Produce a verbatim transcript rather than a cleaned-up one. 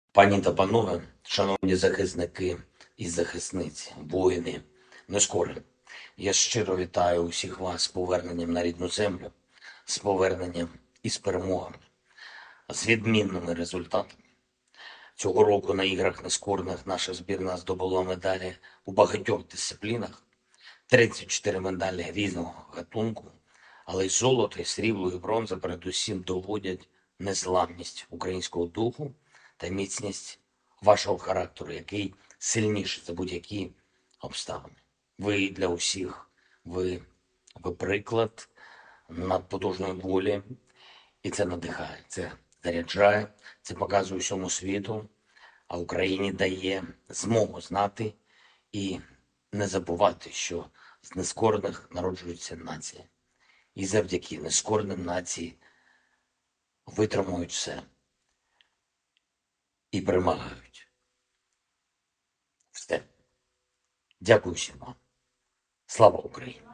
Пані та панове, шановні захисники і захисниці, воїни, нескорені, я щиро вітаю усіх вас з поверненням на рідну землю, з поверненням і з перемогами, з відмінними результатами. Цього року на іграх нескорених наша збірна здобула медалі у багатьох дисциплінах, тридцять чотири медалі різного гатунку, але й золото, і срібло, і бронза передусім доводять незламність українського духу та міцність вашого характеру, який сильніший за будь-які обставини. Ви для усіх, ви, ви приклад надпотужної волі, і це надихає, це заряджає, це показує всьому світу, а Україні дає змогу знати і не забувати, що з нескорених народжується нація. І завдяки нескореним нації витримують все і перемагають. Все. Дякую всім вам. Слава Україні!